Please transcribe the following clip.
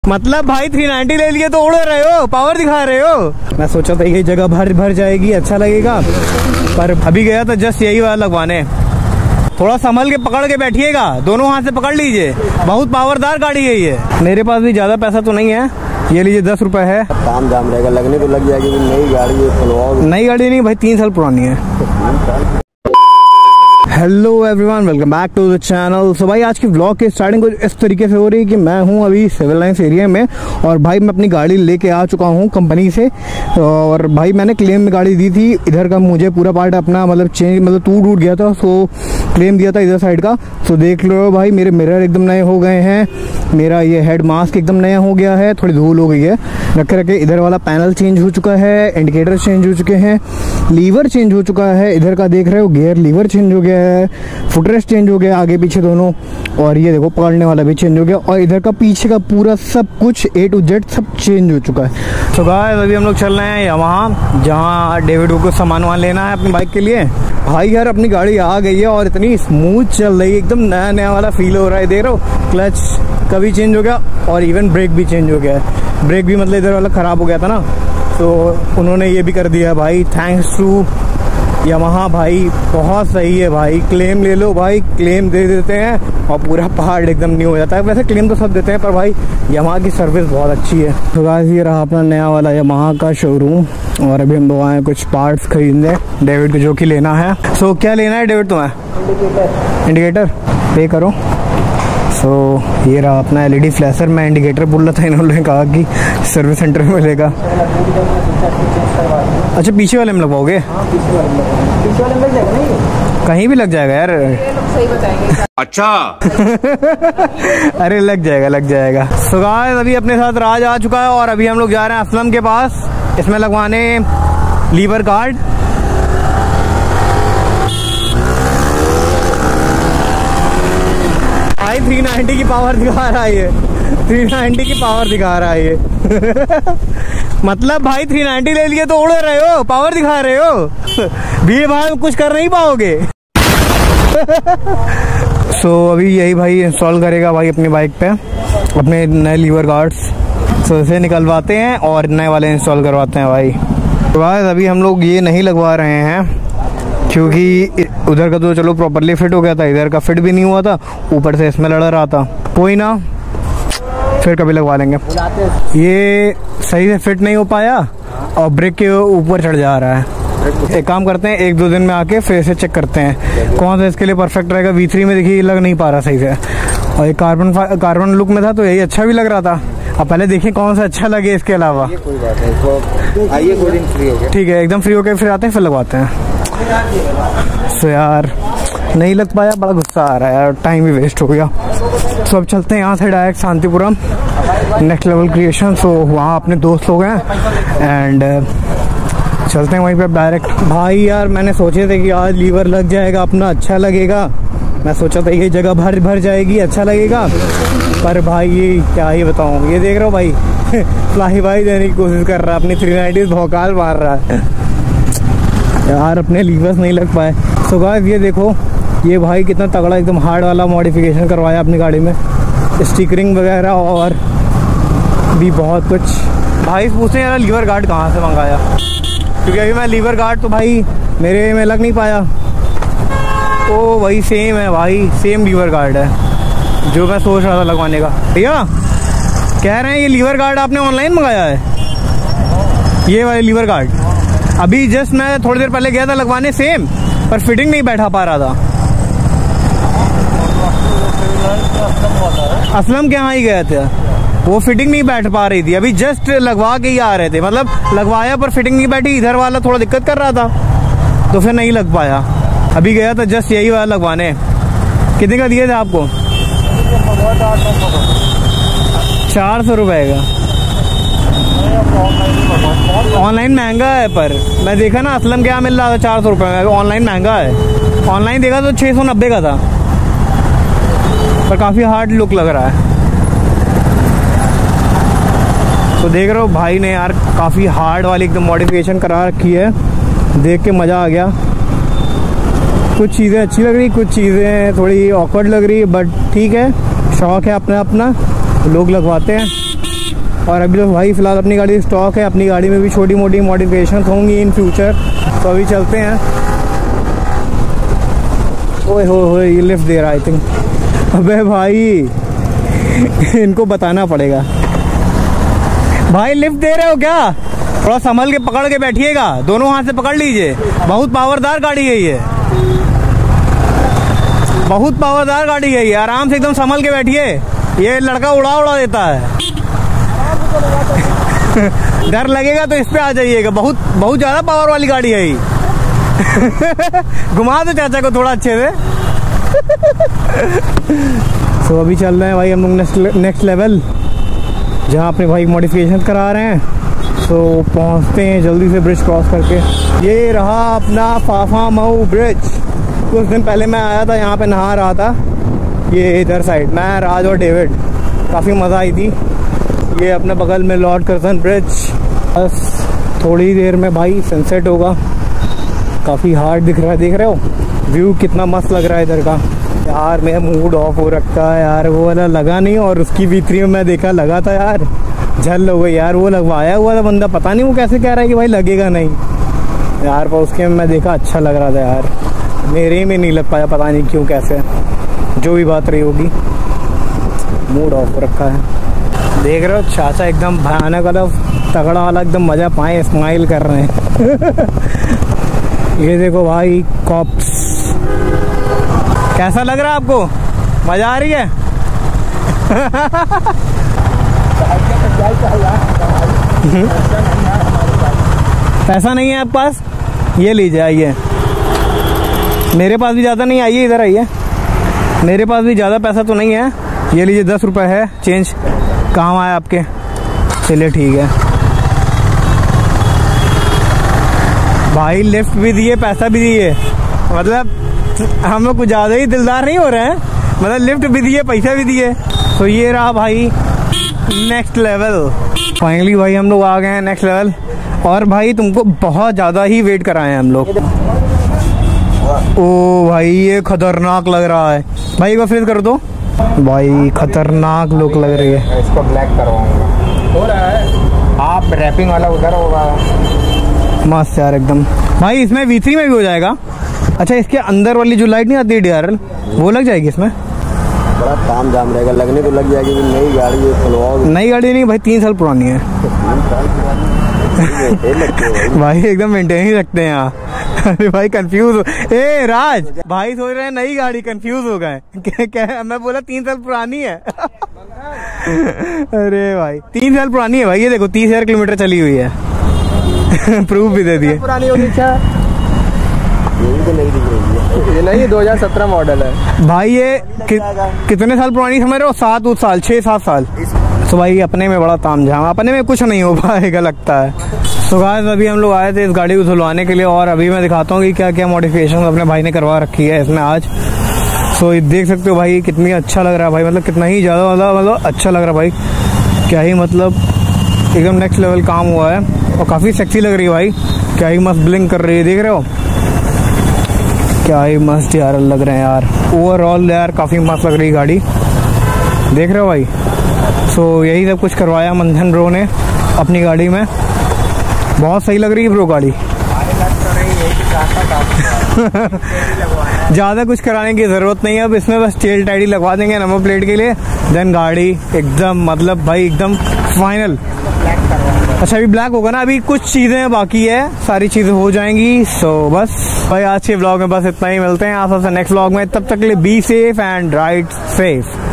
मतलब भाई 390 ले लिए तो उड़ रहे हो, पावर दिखा रहे हो। मैं सोचा था ये जगह भर जाएगी, अच्छा लगेगा, पर अभी गया तो जस्ट यही वाला लगवाने। थोड़ा संभल के पकड़ के बैठिएगा, दोनों हाथ से पकड़ लीजिए, बहुत पावरदार गाड़ी है ये। मेरे पास भी ज्यादा पैसा तो नहीं है, ये लीजिए 10 रुपए है। काम जाम रहेगा, लगने तो लग जाएगी। नई गाड़ी है, नई गाड़ी नहीं भाई, 3 साल पुरानी है। Hello everyone, welcome back to the channel. So भाई आज की व्लॉग की स्टार्टिंग कुछ इस तरीके से हो रही है कि मैं हूं अभी सिविल लाइंस एरिया में और भाई मैं अपनी गाड़ी लेके आ चुका हूं कंपनी से। और भाई मैंने क्लेम में गाड़ी दी थी, इधर का मुझे पूरा पार्ट अपना मतलब चेंज मतलब टूट गया था, सो क्लेम दिया था इधर साइड का। सो देख लो भाई मेरे मिरर एकदम नए हो गए हैं, मेरा ये हेड मास्क एकदम नया हो गया है, थोड़ी धूल हो गई है रखे इधर वाला पैनल चेंज हो चुका है, इंडिकेटर चेंज हो चुके हैं, लीवर चेंज हो चुका है, इधर का देख रहे हो गियर लीवर चेंज हो गया है, फुटरेस्ट चेंज हो गया आगे पीछे दोनों, और ये देखो पकड़ने वाला भी चेंज हो गया, और इधर का पीछे का पूरा सब कुछ A to Z सब चेंज हो चुका है। तो गाइस अभी हम लोग चल रहे हैं वहाँ जहाँ डेविड को सामान वामान लेना है अपनी बाइक के लिए। भाई यार अपनी गाड़ी आ गई है और इतनी स्मूथ चल रही है, एकदम नया नया वाला फील हो रहा है। देख रहे हो क्लच का भी चेंज हो गया और इवन ब्रेक भी चेंज हो गया है। ब्रेक भी मतलब इधर वाला खराब हो गया था ना, तो उन्होंने ये भी कर दिया भाई, थैंक्स टू यामाहा। भाई बहुत सही है भाई, क्लेम ले लो भाई, क्लेम दे देते हैं और पूरा पहाड़ एकदम न्यू हो जाता है। वैसे क्लेम तो सब देते हैं पर भाई यामाहा की सर्विस बहुत अच्छी है। तो गाइस ये रहा अपना नया वाला यामाहा का शोरूम और अभी हम लोग आए कुछ पार्ट्स खरीदने डेविड को जो कि लेना है। सो क्या लेना है डेविड तुम्हें? इंडिकेटर पे करो। सो ये रहा अपना LED फ्लैशर। मैं इंडिकेटर बोल रहा था, इन्होंने कहा कि सर्विस सेंटर में मिलेगा। अच्छा पीछे वाले में लगवाओगे? पीछे वाले में जाएगा नहीं, कहीं भी लग जाएगा यार, सही बताएंगे। अच्छा अरे लग जाएगा। सो गाइस अभी अपने साथ राज आ चुका है और अभी हम लोग जा रहे हैं असलम के पास, इसमें लगवाने लीवर गार्ड। भाई 390 की पावर दिखा रहा है ये, 390 की पावर दिखा रहा है ये मतलब भाई 390 ले लिए तो उड़ रहे हो, पावर दिखा रहे हो भी भाई कुछ कर नहीं पाओगे सो अभी यही भाई इंस्टॉल करेगा भाई अपनी बाइक पे अपने नए लीवर गार्ड्स। सो इसे निकलवाते हैं और नए वाले इंस्टॉल करवाते हैं भाई। तो बाद अभी हम लोग ये नहीं लगवा रहे हैं क्योंकि उधर का तो चलो प्रॉपरली फिट हो गया था, इधर का फिट भी नहीं हुआ था, ऊपर से इसमें लड़ रहा था। कोई ना, फिर कभी लगवा लेंगे। ये सही से फिट नहीं हो पाया और ब्रेक के ऊपर चढ़ जा रहा है। एक काम करते हैं, 1-2 दिन में आके फिर से चेक करते हैं कौन सा इसके लिए परफेक्ट रहेगा। V3 में देखिए लग नहीं पा रहा सही से, और ये कार्बन लुक में था तो यही अच्छा भी लग रहा था। अब पहले देखिए कौन सा अच्छा लगे इसके अलावा। आइए कोई दिन फ्री हो गया, ठीक है एकदम फ्री होके फिर आते हैं, फिर लगवाते हैं। सो यार नहीं लग पाया, बड़ा गुस्सा आ रहा है यार, टाइम भी वेस्ट हो गया। सो अब चलते हैं यहाँ से direct Shantipuram next level creation. So वहाँ अपने दोस्त लोग हैं एंड चलते हैं वहीं पे डायरेक्ट। भाई यार मैंने सोचे थे कि आज लीवर लग जाएगा अपना, अच्छा लगेगा। मैं सोचा था ये जगह भर जाएगी, अच्छा लगेगा, पर भाई ये क्या ही बताऊँ। ये देख रहे हो भाई फ्लाई भाई देने की कोशिश कर रहा है, अपनी 390 भौकाल मार रहा है यार, अपने लीवर्स नहीं लग पाए। सो गाइस ये देखो, ये भाई कितना तगड़ा एकदम हार्ड वाला मॉडिफिकेशन करवाया अपनी गाड़ी में, स्टिकरिंग वगैरह और भी बहुत कुछ। भाई पूछते हैं यार लीवर गार्ड कहाँ से मंगाया, क्योंकि अभी मैं लीवर गार्ड तो भाई मेरे में लग नहीं पाया। तो वही सेम है भाई, सेम लीवर गार्ड है जो मैं सोच रहा था लगवाने का। भैया कह रहे हैं ये लीवर गार्ड आपने ऑनलाइन मंगाया है? ये वाले लीवर गार्ड अभी जस्ट मैं थोड़ी देर पहले गया था लगवाने, सेम, पर फिटिंग नहीं बैठा पा रहा था। असलम के यहाँ ही गए थे, वो फिटिंग नहीं बैठ पा रही थी। अभी जस्ट लगवा के ही आ रहे थे, मतलब लगवाया पर फिटिंग नहीं बैठी, इधर वाला थोड़ा दिक्कत कर रहा था तो फिर नहीं लग पाया। अभी गया था जस्ट यही वाला लगवाने। कितने का दिए थे आपको? 400 रुपए का। ऑनलाइन महंगा है, पर मैं देखा ना असलम के यहाँ मिल रहा था 400 रुपए में, ऑनलाइन महंगा है। ऑनलाइन देखा तो 690 का था, पर काफ़ी हार्ड लुक लग रहा है। तो देख रहे हो भाई ने यार काफ़ी हार्ड वाली एकदम मॉडिफिकेशन करा रखी है, देख के मज़ा आ गया। कुछ चीज़ें अच्छी लग रही, कुछ चीज़ें थोड़ी ऑकवर्ड लग रही है, बट ठीक है, शौक है अपना अपना, लोग लगवाते हैं। और अभी तो भाई फिलहाल अपनी गाड़ी स्टॉक है, अपनी गाड़ी में भी छोटी मोटी मॉडिफिकेशन होंगी इन फ्यूचर। तो अभी चलते हैं। ओए हो ये लिफ्ट दे रहा है आई थिंक। अबे भाई इनको बताना पड़ेगा। भाई लिफ्ट दे रहे हो क्या? थोड़ा संभल के पकड़ के बैठिएगा, दोनों हाथ से पकड़ लीजिए। बहुत पावरदार गाड़ी है ये, बहुत पावरदार गाड़ी है ये। आराम से एकदम संभल के बैठिए, ये लड़का उड़ा देता है। डर लगेगा तो इस पे आ जाइएगा, बहुत ज्यादा पावर वाली गाड़ी है ये। घुमा दो चाचा को थोड़ा अच्छे से। तो अभी चल रहे हैं भाई हम लोग नेक्स्ट लेवल, जहाँ अपने भाई मॉडिफिकेशन करा रहे हैं। तो पहुँचते हैं जल्दी से ब्रिज क्रॉस करके। ये रहा अपना फाफा मऊ ब्रिज। कुछ दिन पहले मैं आया था, यहाँ पे नहा रहा था, ये इधर साइड, मैं राज और डेविड। काफ़ी मज़ा आई थी। ये अपने बगल में लॉर्ड कर्जन ब्रिज। बस थोड़ी देर में भाई सनसेट होगा। काफ़ी हार्ड दिख रहा है, देख रहे हो व्यू कितना मस्त लग रहा है इधर का। यार मेरा मूड ऑफ हो रखा है यार, वो वाला लगा नहीं, और उसकी V3 में मैं देखा लगा था यार, झल हो गई यार। वो लगवाया हुआ था बंदा, पता नहीं वो कैसे कह रहा है कि भाई लगेगा नहीं यार, पर उसके में मैं देखा अच्छा लग रहा था यार। मेरे में नहीं लग पाया, पता नहीं क्यों कैसे, जो भी बात रही होगी। मूड ऑफ रखा है। देख रहे हो चाचा एकदम भयानक वाला तगड़ा वाला एकदम मजा पाए, स्माइल कर रहे हैं। ये देखो भाई कॉप्स, कैसा लग रहा है आपको? मजा आ रही है? पैसा नहीं है आपके पास? ये लीजिए, आइए। मेरे पास भी ज़्यादा नहीं, आइए इधर आइए। मेरे पास भी ज़्यादा पैसा तो नहीं है, ये लीजिए 10 रुपये है चेंज। काम आया आपके? चलिए ठीक है भाई। लिफ्ट भी दिए, पैसा भी दिए, मतलब हम लोग कुछ ज़्यादा ही दिलदार नहीं हो रहे हैं। मतलब लिफ्ट भी दिए, पैसा भी दिए। तो ये रहा भाई नेक्स्ट लेवल। फाइनली भाई हम लोग आ गए हैं नेक्स्ट लेवल। और भाई तुमको बहुत ज़्यादा ही वेट कराए हैं हम लोग। ओ भाई ये खतरनाक लग रहा है भाई, एक बार फ्रीज कर दो भाई। खतरनाक लुक लग रही है। इसको ब्लैक करवाऊंगा। हो रहा है आप रैपिंग वाला उधर होगा। मस्त यार एकदम। भाई इसमें V3 में भी हो जाएगा? अच्छा, इसके अंदर वाली जो लाइट नहीं आती है DRL, वो लग जाएगी इसमें? बड़ा काम जाम रहेगा, लगने तो लग जाएगी। नई गाड़ी है, नई गाड़ी नहीं भाई, 3 साल पुरानी है। भाई एकदम मेंटेन ही रखते हैं यहाँ। अरे भाई कंफ्यूज हो, ए राज भाई सोच रहे हैं नई गाड़ी, कंफ्यूज हो गए। क्या मैं बोला 3 साल पुरानी है। अरे भाई 3 साल पुरानी है भाई, ये देखो 30,000 किलोमीटर चली हुई है। प्रूफ भी दे दिए। पुरानी होगी क्या? ये तो नहीं दिख रही है। ये नहीं, 2017 मॉडल है भाई। ये कितने साल पुरानी समझ रहे हो? 7 साल, 6-7 साल। तो भाई अपने में बड़ा तामझाम, अपने में कुछ नहीं हो पाएगा लगता है। तो गाइस अभी हम लोग आए थे इस गाड़ी को धुलवाने के लिए, और अभी मैं दिखाता हूँ कि क्या क्या मॉडिफिकेशन अपने भाई ने करवा रखी है इसमें आज। सो देख सकते हो भाई कितनी अच्छा लग रहा है भाई, मतलब कितना ही ज़्यादा मतलब अच्छा लग रहा है भाई। क्या ही मतलब एकदम नेक्स्ट लेवल काम हुआ है, और काफ़ी सेक्सी लग रही है भाई। क्या ही मस्त ब्लिंक कर रही है, देख रहे हो? क्या ही मस्त यार लग रहे हैं यार। ओवरऑल यार काफ़ी मस्त लग रही है गाड़ी, देख रहे हो भाई। सो यही सब कुछ करवाया मंथन ब्रो ने अपनी गाड़ी में। बहुत सही लग रही है ब्रो गाड़ी। ज़्यादा कुछ कराने की ज़रूरत नहीं है अब इसमें, बस टेल टाइडी लगवा देंगे नंबर प्लेट के लिए, देन गाड़ी एकदम मतलब भाई एकदम फाइनल। अच्छा अभी ब्लैक होगा ना, अभी कुछ चीज़ें बाकी है, सारी चीज़ें हो जाएंगी। सो बस भाई आज के व्लॉग में बस इतना ही, मिलते हैं आप सबसे नेक्स्ट व्लॉग में। तब तक के लिए be safe and ride safe.